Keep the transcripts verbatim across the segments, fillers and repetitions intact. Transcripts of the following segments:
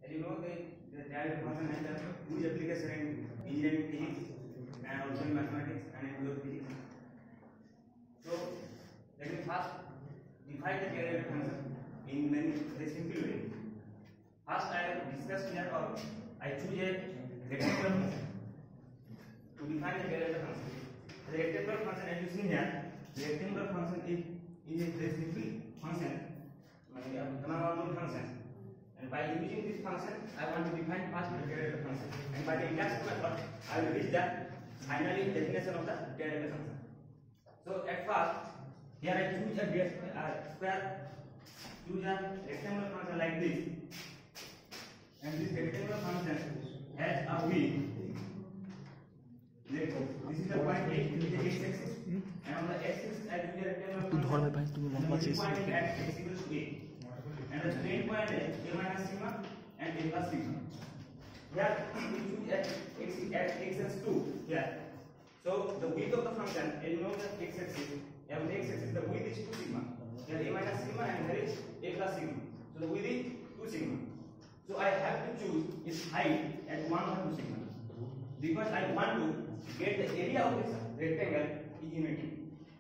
As you know, the, the derivative function has a huge application in engineering physics and also in mathematics and in pure physics. So let me first define the derivative function in many very simple way. First, I have discussed here, or I choose a rectangular function to define the derivative function. The rectangular function, as you see here, the rectangular function is, is a very simple function, a normal function. And by using this function, I want to define first the derivative function. And by the induction method, I will reach the finally definition of the derivative function. So at first, here I choose a base uh, square, choose a rectangular function like this, and this rectangular function has a width. Let's go. This is the point A, this is the x-axis, and on the x-axis I choose a rectangular function. घर में भाई तुम्हें बहुत अच्छे से point at x equals to A, and the straight point is a minus sigma and a plus sigma. Here we choose at x at x is two. Here, so the width of the function, as you know, the x-axis. Here on the x-axis the width is two sigma. Here a minus sigma and here is a plus sigma. So the width is two sigma. So I have to choose its height at one or two sigma, because I want to get the area of this rectangle is unity.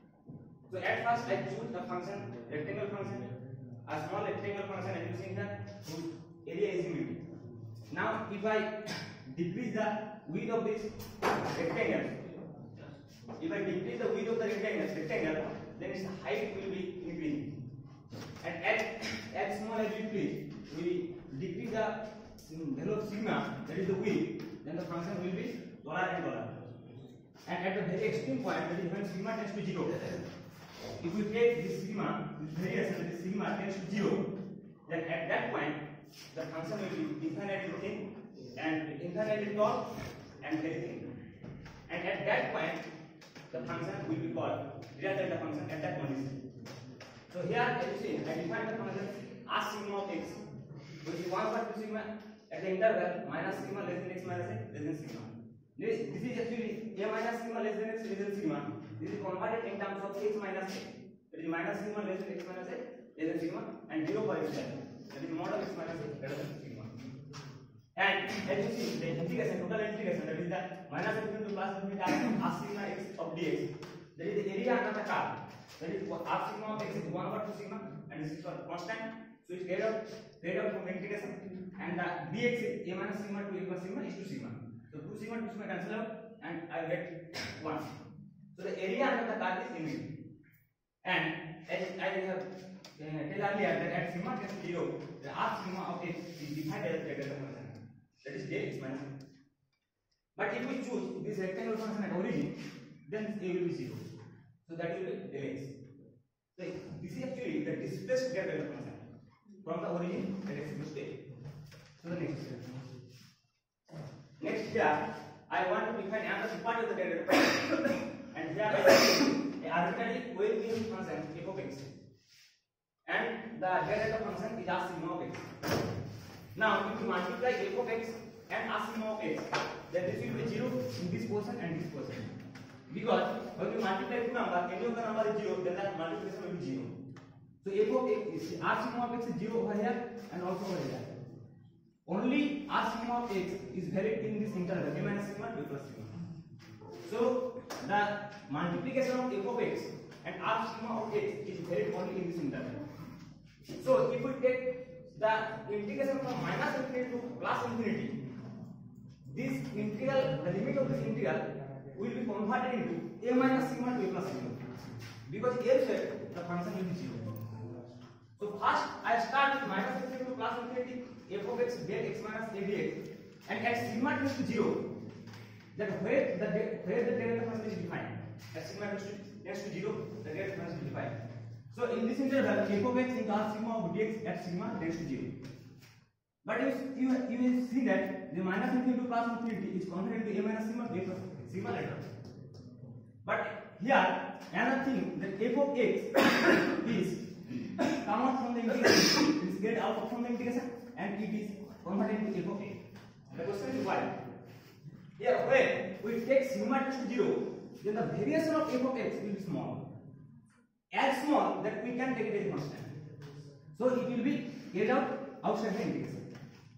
So at first I choose the function rectangle function, a small rectangle function, as you see here, whose area is unity. Now if I decrease the width of this rectangle, if I decrease the width of the rectangle, rectangle, then its height will be increasing. And as as small as we please, we decrease the value of sigma, that is the width, then the function will be dollar and dollar. And at the very extreme point, that is when sigma tends to zero, if we take this sigma, this variation, that is sigma tends to zero, then at that point the function will be infinitely thin and infinitely tall and very thin. And at that point the function will be called real delta function at that point. So here, as you see, I define the function as sigma of x, which is one over two sigma at the interval minus sigma less than x minus a less than sigma. This, this is actually a minus sigma less than x less than sigma. This is converted in terms of x minus a. That is minus sigma less than x minus a less than sigma, and zero for x delta. That is mod of x minus a greater than sigma. And as you see, the integration, total integration, that is the minus infinity to plus infinity as sigma x of dx. That is the area under the curve. That is half sigma of x is one over two sigma, and this is constant. So it's get out, get out from the integration, and the dx is a minus sigma to a plus sigma is two sigma. So two sigma, two sigma cancel out, and I get one. So the area under the curve is infinity. And as I have uh, tell earlier that at sigma tends to zero, the half sigma of x is defined as a delta function. That is j is minus. But if we choose this rectangular function at origin, then a will be zero. So that will be del x. So this is actually the displaced delta function from the origin that x equals to a. So the next step. Next here, I want to define another part of the derivative function, and here I have a arbitrary well-being function f of x, and the derivative function is as sigma of x. Now if you multiply f of x and as sigma of x, then this will be zero in this portion and this portion. Because when you multiply two numbers, any of the number is zero, then that multiplication will be zero. So f of x is r sigma of x is zero over here and also over here. Only r sigma of x is varied in this interval, a minus sigma to plus sigma. So the multiplication of f of x and r sigma of x is varied only in this interval. So if we take the integration from minus infinity to plus infinity, this integral, the limit of this integral will be converted into a minus sigma to a plus sigma, because elsewhere the function will be zero. So first I start with minus infinity to plus infinity f of x del x minus a dx, and at sigma tends to zero, that where the where the derivative function is defined, at sigma tends to tends to zero, the derivative function is defined. So in this interval, f of x into r sigma of dx at sigma tends to zero. But you you you will see that the minus infinity to plus infinity is converted into a minus sigma to a plus sigma later. But here another thing, that f of x is come out from the integration, it is get out from the integration, and it is converted into f of a. The question is why? Here when we take sigma tends to zero, then the variation of f of x will be small. As small that we can take it as constant. So it will be get out outside the integration.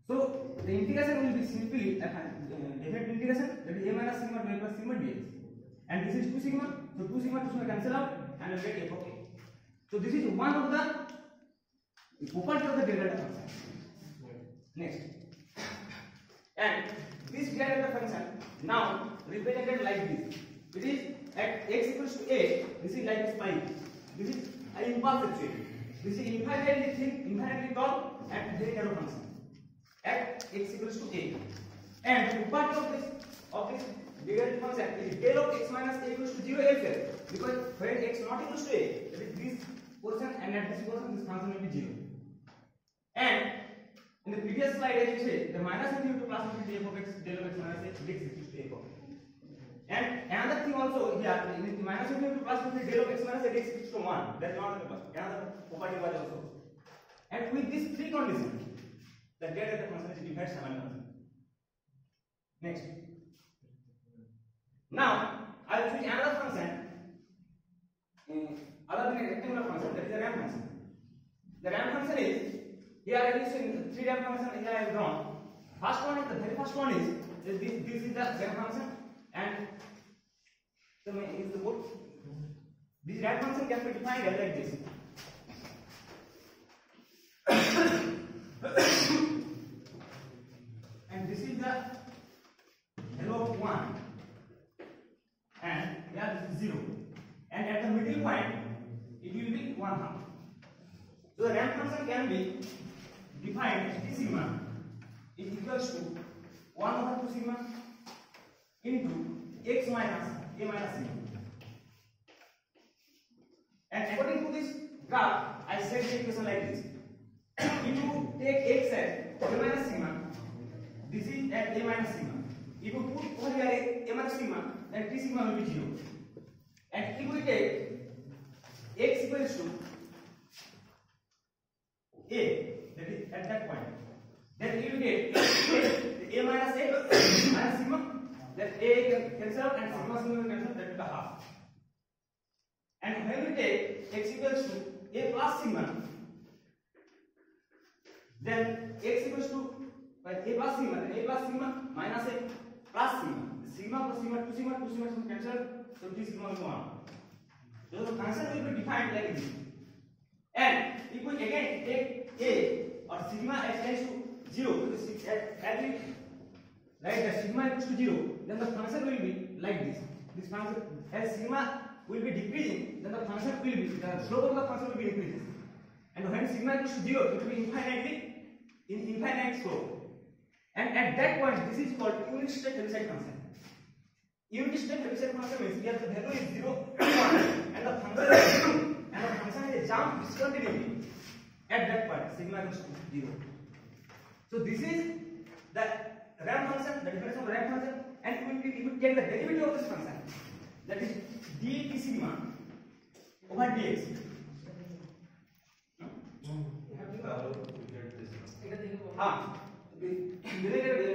So the integration will be simply uh, definite integration, that is a minus sigma to a plus sigma dx. And this is two sigma, so two sigma two sigma cancel out and we'll get f of a. So this is one of the property of the derivative function. Next, and this derivative function now represented like this. It is at x equals to a. This is like a spike. This is an impulse actually. This is infinitely thin, infinitely tall, and very narrow function at x equals to a. And the property of this of this derivative function is del of x minus a equals to zero elsewhere, because when x not equals to a, that is this portion, and at this portion this function will be zero. And in the previous slide, as you said, the minus infinity to plus infinity f of x del of x minus a dx equals to f of x. And another thing also here, in the minus infinity to plus infinity del of x minus a dx equals to one. That is one another property was also. And with these three conditions, the derivative function is defined simultaneously. Next. Now, I will choose another function uh, other than a rectangular function, that is the ramp function. The ramp function is, here I have seen three ramp functions here I have drawn. First one is, the very first one is, is this, this is the ramp function, and the is the both. This ramp function can be defined as like this. And this is the value of one, and here this is zero, and at the middle point it will be one half. So the ramp function can be defined as d sigma is equals to one over two sigma into x minus a minus sigma. And according to this graph, I set the equation like this. If you take x at a minus sigma, this is at a minus sigma. If you put over here a minus sigma, then t sigma will be zero. And if we take x equals to a, that is at that point, then you will get a minus a minus sigma, then a can cancel out and sigma sigma will cancel, that is the half. And when we take x equals to a plus sigma, then x equals to by a plus sigma, then a plus sigma minus a plus sigma. Sigma plus sigma, two sigma, two sigma sigma cancel, so t sigma will be one. So the function will be defined like this. And if we again take a or sigma as tends to zero, as we write that sigma equals to zero, then the function will be like this. This function, as sigma will be decreasing, then the function will be, the slope of the function will be decreasing. And when sigma equals to zero, it will be infinitely in infinite slope. And at that point, this is called unit step Heaviside function. Unit step Heaviside function means here the value is zero, one, and the function and the function is a jump discontinuity at that point, sigma equals to zero. So this is the ramp function, the definition of the ramp function, and if we, if we take the derivative of this function, that is dt sigma over dx. Ah, related